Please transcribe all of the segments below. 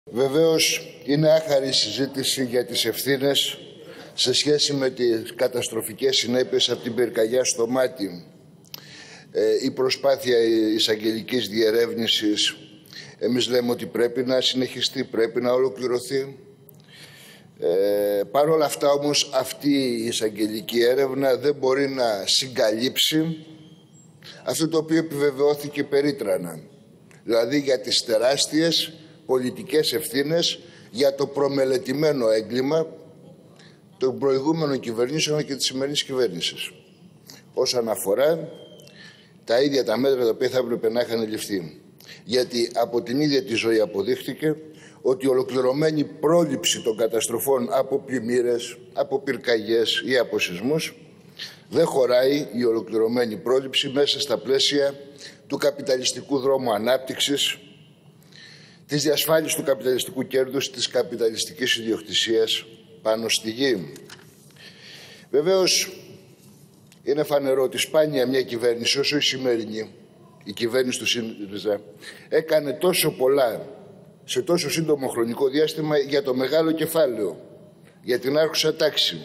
Βεβαίως, είναι άχαρη η συζήτηση για τις ευθύνες σε σχέση με τις καταστροφικές συνέπειες από την πυρκαγιά στο Μάτι. Η προσπάθεια εισαγγελικής διερεύνησης, εμείς λέμε ότι πρέπει να συνεχιστεί, πρέπει να ολοκληρωθεί. Παρ' όλα αυτά όμως, αυτή η εισαγγελική έρευνα δεν μπορεί να συγκαλύψει αυτό το οποίο επιβεβαιώθηκε περίτρανα. Δηλαδή για τις τεράστιες πολιτικές ευθύνες για το προμελετημένο έγκλημα των προηγούμενων κυβερνήσεων και της σημερινής κυβέρνησης. Όσον αφορά τα ίδια τα μέτρα τα οποία θα έπρεπε να είχαν ληφθεί. Γιατί από την ίδια τη ζωή αποδείχθηκε ότι η ολοκληρωμένη πρόληψη των καταστροφών από πλημμύρες, από πυρκαγιές ή από σεισμούς δεν χωράει η ολοκληρωμένη πρόληψη μέσα στα πλαίσια του καπιταλιστικού δρόμου ανάπτυξης, της διασφάλισης του καπιταλιστικού κέρδους, της καπιταλιστικής ιδιοκτησίας πάνω στη γη. Βεβαίως, είναι φανερό ότι σπάνια μια κυβέρνηση όσο η σημερινή, η κυβέρνηση του ΣΥΡΙΖΑ, έκανε τόσο πολλά σε τόσο σύντομο χρονικό διάστημα για το μεγάλο κεφάλαιο, για την άρχουσα τάξη.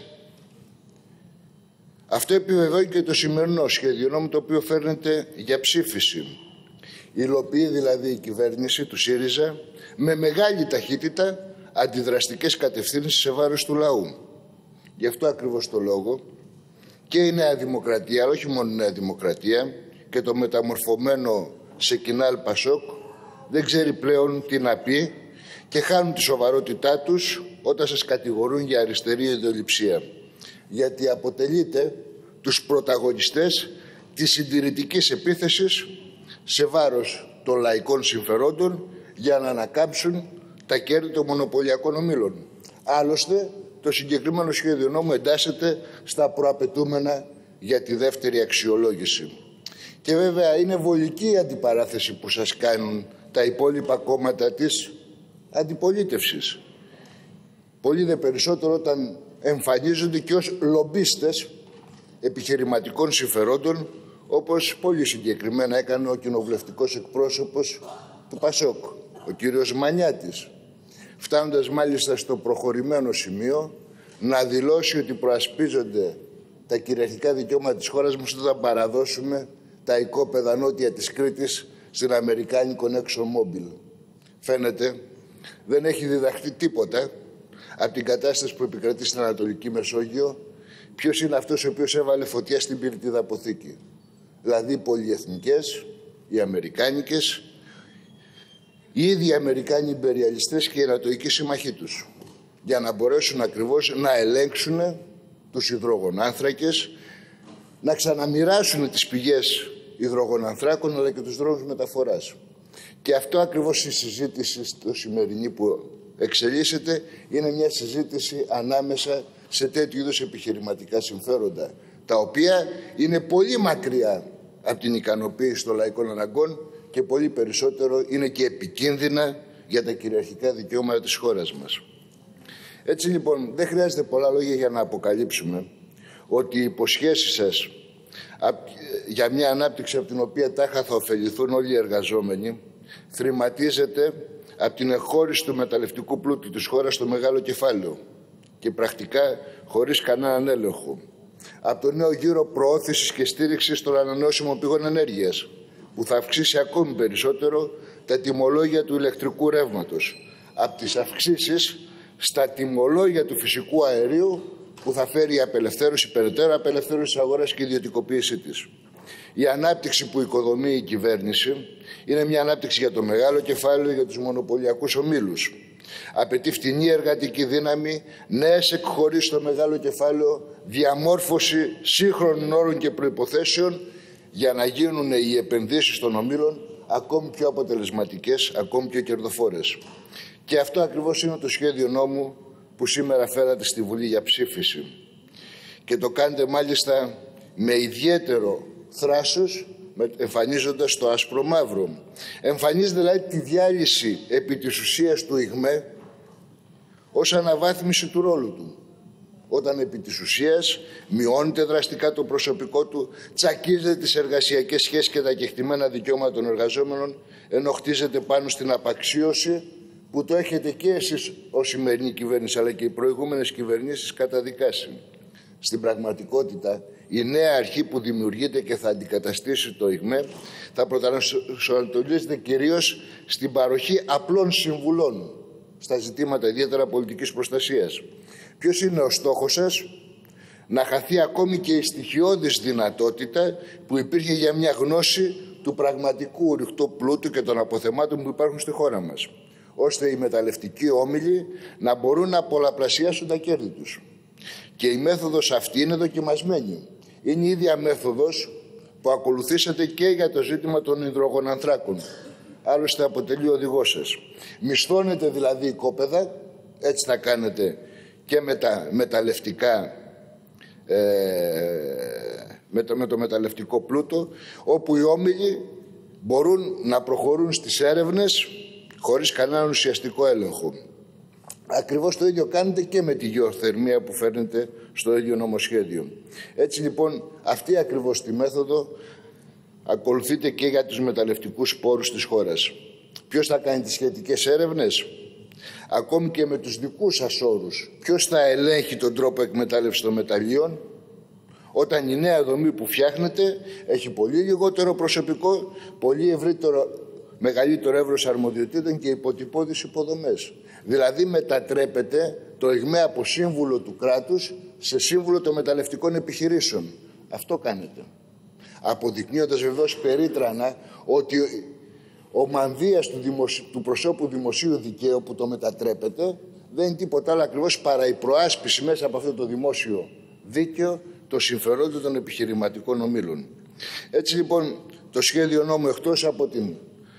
Αυτό επιβεβαιώνει και το σημερινό σχέδιο νόμου, το οποίο φέρνεται για ψήφιση. Υλοποιεί δηλαδή η κυβέρνηση του ΣΥΡΙΖΑ με μεγάλη ταχύτητα αντιδραστικές κατευθύνσεις σε βάρος του λαού. Γι' αυτό ακριβώς το λόγο και η Νέα Δημοκρατία, αλλά όχι μόνο η Νέα Δημοκρατία, και το μεταμορφωμένο σε κοινάλ Πασόκ δεν ξέρει πλέον τι να πει και χάνουν τη σοβαρότητά τους όταν σας κατηγορούν για αριστερή ιδεολειψία. Γιατί αποτελείται τους πρωταγωνιστές της συντηρητικής επίθεσης σε βάρος των λαϊκών συμφερόντων για να ανακάμψουν τα κέρδη των μονοπωλιακών ομίλων. Άλλωστε, το συγκεκριμένο σχέδιο νόμου εντάσσεται στα προαπαιτούμενα για τη δεύτερη αξιολόγηση. Και βέβαια είναι βολική η αντιπαράθεση που σας κάνουν τα υπόλοιπα κόμματα της αντιπολίτευσης. Πολύ δε περισσότερο όταν εμφανίζονται και ως λομπίστες επιχειρηματικών συμφερόντων, όπως πολύ συγκεκριμένα έκανε ο κοινοβουλευτικός εκπρόσωπος του ΠΑΣΟΚ, ο κύριος Μανιάτης, φτάνοντας μάλιστα στο προχωρημένο σημείο να δηλώσει ότι προασπίζονται τα κυριαρχικά δικαιώματα της χώρας μας όταν παραδώσουμε τα οικόπεδα νότια της Κρήτης στην αμερικάνικο ExxonMobil. Φαίνεται δεν έχει διδαχθεί τίποτα από την κατάσταση που επικρατεί στην Ανατολική Μεσόγειο. Ποιος είναι αυτός ο οποίος έβαλε φωτιά στην πυρητίδα αποθήκη? Δηλαδή οι πολυεθνικές, οι αμερικάνικες, οι ίδιοι Αμερικάνοι ιμπεριαλιστές και οι ανατολικοί σύμμαχοί τους, για να μπορέσουν ακριβώς να ελέγξουν τους υδρογονάνθρακες, να ξαναμοιράσουν τις πηγές υδρογονανθράκων αλλά και τους δρόμους μεταφοράς. Και αυτό ακριβώς η συζήτηση στο σημερινή που εξελίσσεται είναι μια συζήτηση ανάμεσα σε τέτοιου είδους επιχειρηματικά συμφέροντα, τα οποία είναι πολύ μακριά από την ικανοποίηση των λαϊκών αναγκών και πολύ περισσότερο είναι και επικίνδυνα για τα κυριαρχικά δικαιώματα της χώρας μας. Έτσι λοιπόν δεν χρειάζεται πολλά λόγια για να αποκαλύψουμε ότι οι υποσχέσεις σας για μια ανάπτυξη από την οποία τάχα θα ωφεληθούν όλοι οι εργαζόμενοι θρηματίζεται από την εκχώρηση του μεταλλευτικού πλούτου της χώρας στο μεγάλο κεφάλαιο και πρακτικά χωρίς κανέναν έλεγχο. Από το νέο γύρο προώθησης και στήριξης των ανανεώσιμων πηγών ενέργειας που θα αυξήσει ακόμη περισσότερο τα τιμολόγια του ηλεκτρικού ρεύματος. Από τις αυξήσεις στα τιμολόγια του φυσικού αερίου που θα φέρει η απελευθέρωση, περαιτέρω απελευθέρωση της αγοράς και η ιδιωτικοποίησή της. Η ανάπτυξη που οικοδομεί η κυβέρνηση είναι μια ανάπτυξη για το μεγάλο κεφάλαιο, για τους μονοπωλιακούς ομίλους. Απαιτεί φτηνή εργατική δύναμη, νέες εκχωρήσεις στο μεγάλο κεφάλαιο, διαμόρφωση σύγχρονων όρων και προϋποθέσεων για να γίνουν οι επενδύσεις των ομίλων ακόμη πιο αποτελεσματικές, ακόμη πιο κερδοφόρες. Και αυτό ακριβώς είναι το σχέδιο νόμου που σήμερα φέρατε στη Βουλή για ψήφιση. Και το κάνετε μάλιστα με ιδιαίτερο θράσος, εμφανίζοντας το άσπρο μαύρο. Εμφανίζεται δηλαδή τη διάλυση επί της ουσίας του ΙΓΜΕ ως αναβάθμιση του ρόλου του. Όταν επί της ουσίας μειώνεται δραστικά το προσωπικό του, τσακίζεται τις εργασιακές σχέσεις και τα κεκτημένα δικαιώματα των εργαζόμενων, ενώ χτίζεται πάνω στην απαξίωση που το έχετε και εσείς ως σημερινή κυβέρνηση αλλά και οι προηγούμενες κυβερνήσεις καταδικάσει. Στην πραγματικότητα, η νέα αρχή που δημιουργείται και θα αντικαταστήσει το ΙΓΜΕ θα προσανατολίζεται κυρίως στην παροχή απλών συμβουλών στα ζητήματα ιδιαίτερα πολιτικής προστασίας. Ποιος είναι ο στόχος σας? Να χαθεί ακόμη και η στοιχειώδης δυνατότητα που υπήρχε για μια γνώση του πραγματικού ρηχτού πλούτου και των αποθεμάτων που υπάρχουν στη χώρα μας, ώστε οι μεταλλευτικοί όμιλοι να μπορούν να πολλαπλασιάσουν τα κέρδη τους. Και η μέθοδος αυτή είναι δοκιμασμένη. Είναι η ίδια μέθοδος που ακολουθήσατε και για το ζήτημα των υδρογονανθράκων. Άλλωστε αποτελεί οδηγός σας. Μισθώνετε δηλαδή οικόπεδα, έτσι θα κάνετε και με τα μεταλλευτικά, με το μεταλλευτικό πλούτο, όπου οι όμιλοι μπορούν να προχωρούν στις έρευνες χωρίς κανέναν ουσιαστικό έλεγχο. Ακριβώς το ίδιο κάνετε και με τη γεωθερμία που φέρνετε στο ίδιο νομοσχέδιο. Έτσι λοιπόν αυτή ακριβώς τη μέθοδο ακολουθείτε και για τους μεταλλευτικούς πόρους της χώρας. Ποιος θα κάνει τις σχετικές έρευνες? Ακόμη και με τους δικούς σας όρους. Ποιος θα ελέγχει τον τρόπο εκμετάλλευσης των μεταλλίων, όταν η νέα δομή που φτιάχνετε έχει πολύ λιγότερο προσωπικό, πολύ μεγαλύτερο εύρος αρμοδιοτήτων και υποτυπώδεις υποδομές. Δηλαδή μετατρέπεται το ΙΓΜΕ από σύμβουλο του κράτους σε σύμβουλο των μεταλλευτικών επιχειρήσεων. Αυτό κάνετε. Αποδεικνύοντας βεβαίως περίτρανα ότι ο μανδύας του προσώπου δημοσίου δικαίου που το μετατρέπεται δεν είναι τίποτα άλλο ακριβώς παρά η προάσπιση μέσα από αυτό το δημόσιο δίκαιο των συμφερόντων των επιχειρηματικών ομίλων. Έτσι λοιπόν το σχέδιο νόμου, εκτός από την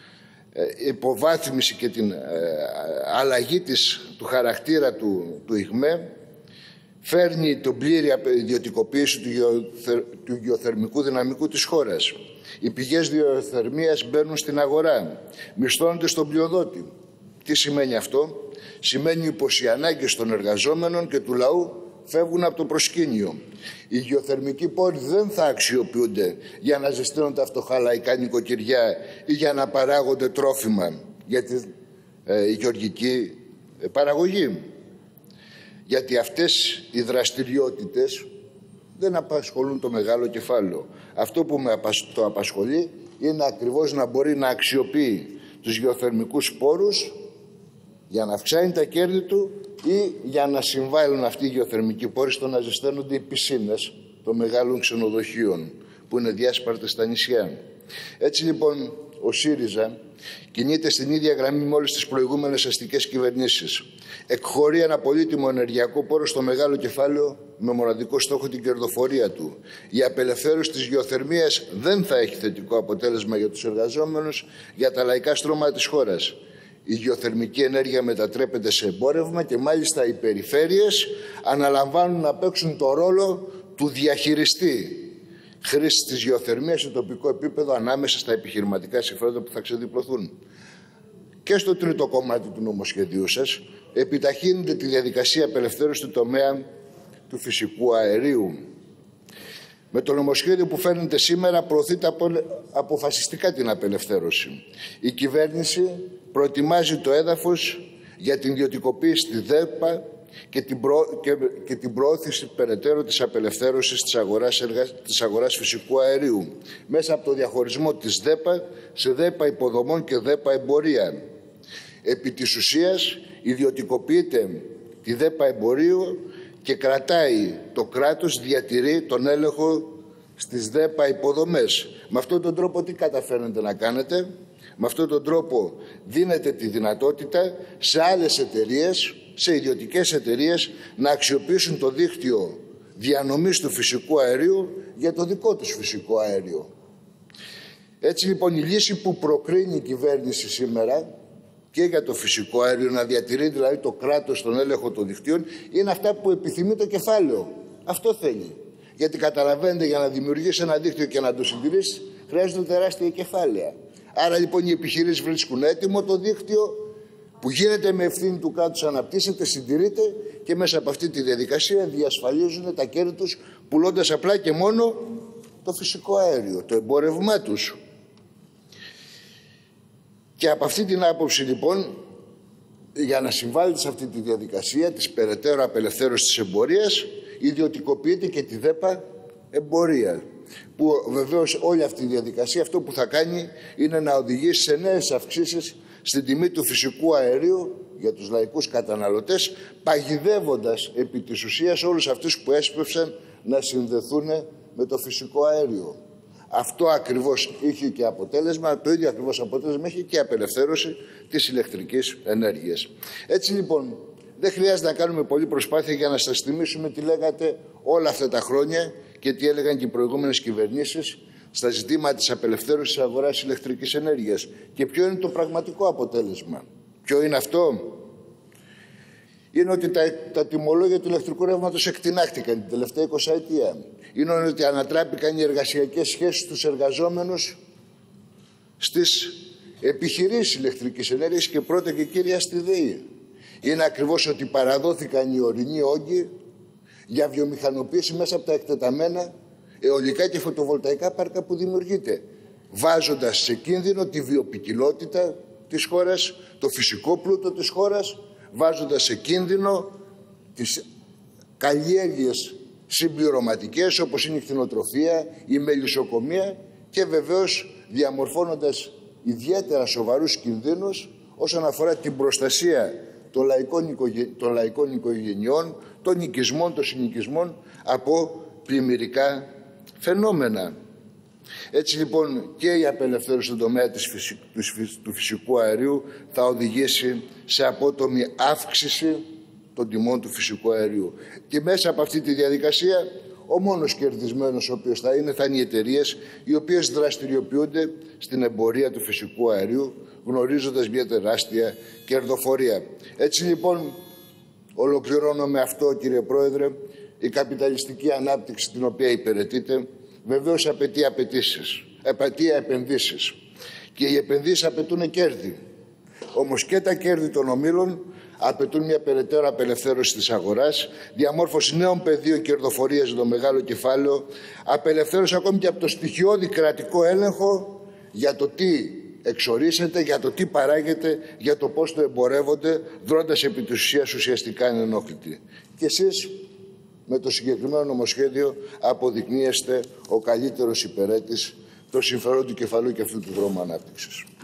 υποβάθμιση και την αλλαγή του χαρακτήρα του ΙΓΜΕ, φέρνει την πλήρη ιδιωτικοποίηση του γεωθερμικού δυναμικού της χώρας. Οι πηγές γεωθερμίας μπαίνουν στην αγορά, μισθώνονται στον πλειοδότη. Τι σημαίνει αυτό? Σημαίνει πως οι ανάγκες των εργαζόμενων και του λαού φεύγουν από το προσκήνιο. Οι γεωθερμικοί πόροι δεν θα αξιοποιούνται για να ζεσταίνουν τα φτωχά λαϊκά νοικοκυριά ή για να παράγονται τρόφιμα για τη γεωργική παραγωγή. Γιατί αυτές οι δραστηριότητες δεν απασχολούν το μεγάλο κεφάλαιο. Αυτό που το απασχολεί είναι ακριβώς να μπορεί να αξιοποιεί τους γεωθερμικούς πόρους για να αυξάνει τα κέρδη του ή για να συμβάλλουν αυτοί οι γεωθερμικοί πόροι στο να ζεσταίνονται οι πισίνες των μεγάλων ξενοδοχείων που είναι διάσπαρτες στα νησιά. Έτσι λοιπόν ο ΣΥΡΙΖΑ κινείται στην ίδια γραμμή με όλες τις προηγούμενες αστικές κυβερνήσεις. Εκχωρεί ένα πολύτιμο ενεργειακό πόρο στο μεγάλο κεφάλαιο με μοναδικό στόχο την κερδοφορία του. Η απελευθέρωση της γεωθερμίας δεν θα έχει θετικό αποτέλεσμα για τους εργαζόμενους, για τα λαϊκά στρώματα της χώρας. Η γεωθερμική ενέργεια μετατρέπεται σε εμπόρευμα και μάλιστα οι περιφέρειες αναλαμβάνουν να παίξουν το ρόλο του διαχειριστή χρήση της γεωθερμίας σε τοπικό επίπεδο ανάμεσα στα επιχειρηματικά συμφέροντα που θα ξεδιπλωθούν. Και στο τρίτο κομμάτι του νομοσχεδίου σας επιταχύνεται τη διαδικασία απελευθέρωσης του τομέα του φυσικού αερίου. Με το νομοσχέδιο που φέρνετε σήμερα προωθείται αποφασιστικά την απελευθέρωση. Η κυβέρνηση προετοιμάζει το έδαφος για την ιδιωτικοποίηση της ΔΕΠΑ και την προώθηση περαιτέρω της απελευθέρωσης της αγοράς φυσικού αερίου μέσα από το διαχωρισμό της ΔΕΠΑ σε ΔΕΠΑ υποδομών και ΔΕΠΑ εμπορία. Επί της ουσίας ιδιωτικοποιείται τη ΔΕΠΑ εμπορίου και κρατάει το κράτος, διατηρεί τον έλεγχο στις ΔΕΠΑ υποδομές. Με αυτόν τον τρόπο τι καταφέρνετε να κάνετε? Με αυτόν τον τρόπο δίνετε τη δυνατότητα σε άλλες εταιρείες, σε ιδιωτικές εταιρείες να αξιοποιήσουν το δίκτυο διανομής του φυσικού αερίου για το δικό τους φυσικό αέριο. Έτσι λοιπόν η λύση που προκρίνει η κυβέρνηση σήμερα και για το φυσικό αέριο, να διατηρεί δηλαδή το κράτος τον έλεγχο των δικτύων, είναι αυτά που επιθυμεί το κεφάλαιο. Αυτό θέλει. Γιατί καταλαβαίνετε, για να δημιουργήσει ένα δίκτυο και να το συντηρήσει χρειάζονται τεράστια κεφάλαια. Άρα λοιπόν οι επιχειρήσεις βρίσκουν έτοιμο το δίκτυο που γίνεται με ευθύνη του κράτους, αναπτύσσεται, συντηρείται και μέσα από αυτή τη διαδικασία διασφαλίζουν τα κέρδη τους πουλώντας απλά και μόνο το φυσικό αέριο, το εμπόρευμά τους. Και από αυτή την άποψη λοιπόν για να συμβάλλεται σε αυτή τη διαδικασία της περαιτέρω απελευθέρωσης της εμπορίας, ιδιωτικοποιείται και τη ΔΕΠΑ Εμπορία. Που βεβαίως όλη αυτή η διαδικασία αυτό που θα κάνει είναι να οδηγήσει σε νέες αυξήσεις στην τιμή του φυσικού αερίου για τους λαϊκούς καταναλωτές, παγιδεύοντας επί της ουσίας όλους αυτούς που έσπευσαν να συνδεθούν με το φυσικό αέριο. Αυτό ακριβώς είχε και αποτέλεσμα, το ίδιο ακριβώς αποτέλεσμα είχε και η απελευθέρωση της ηλεκτρικής ενέργειας. Έτσι λοιπόν, δεν χρειάζεται να κάνουμε πολλή προσπάθεια για να σας θυμίσουμε τι λέγατε όλα αυτά τα χρόνια και τι έλεγαν και οι προηγούμενες κυβερνήσεις στα ζητήματα της απελευθέρωσης της αγοράς ηλεκτρικής ενέργειας. Και ποιο είναι το πραγματικό αποτέλεσμα? Ποιο είναι αυτό? Είναι ότι τα τιμολόγια του ηλεκτρικού ρεύματος εκτινάχτηκαν την τελευταία 20 ετία. Είναι ότι ανατράπηκαν οι εργασιακές σχέσεις στους εργαζόμενους στις επιχειρήσεις ηλεκτρικής ενέργειας και πρώτα και κύρια στη ΔΕΗ. Είναι ακριβώς ότι παραδόθηκαν οι ορεινοί όγκοι για βιομηχανοποίηση μέσα από τα εκτεταμένα αιωλικά και φωτοβολταϊκά πάρκα που δημιουργείται, βάζοντας σε κίνδυνο τη βιοποικιλότητα της χώρας, το φυσικό πλούτο της χώρας, βάζοντας σε κίνδυνο τις καλλιέργειες συμπληρωματικές όπως είναι η κτηνοτροφία, η μελισσοκομεία και βεβαίως διαμορφώνοντας ιδιαίτερα σοβαρούς κινδύνους όσον αφορά την προστασία των λαϊκών οικογενειών, των οικισμών, των συνοικισμών από πλημμυρικά φαινόμενα. Έτσι λοιπόν και η απελευθέρωση στον τομέα του φυσικού αερίου θα οδηγήσει σε απότομη αύξηση των τιμών του φυσικού αερίου. Και μέσα από αυτή τη διαδικασία ο μόνος κερδισμένος ο οποίος θα είναι οι εταιρείες οι οποίες δραστηριοποιούνται στην εμπορία του φυσικού αερίου, γνωρίζοντας μια τεράστια κερδοφορία. Έτσι λοιπόν, ολοκληρώνω με αυτό, κύριε Πρόεδρε, η καπιταλιστική ανάπτυξη την οποία υπηρετείτε βεβαίως απαιτεί επενδύσεις. Και οι επενδύσεις απαιτούν κέρδη. Όμως και τα κέρδη των ομίλων απαιτούν μια περαιτέρω απελευθέρωση της αγοράς, διαμόρφωση νέων πεδίων κερδοφορίας για το μεγάλο κεφάλαιο, απελευθέρωση ακόμη και από το στοιχειώδη κρατικό έλεγχο για το τι εξορίσσεται, για το τι παράγεται, για το πώς το εμπορεύονται, δρώντας επί της ουσίας ουσιαστικά ανενόχλητοι. Και εσείς με το συγκεκριμένο νομοσχέδιο αποδεικνύεστε ο καλύτερος υπηρέτης των συμφερόντων του κεφαλαίου και αυτού του δρόμου ανάπτυξης.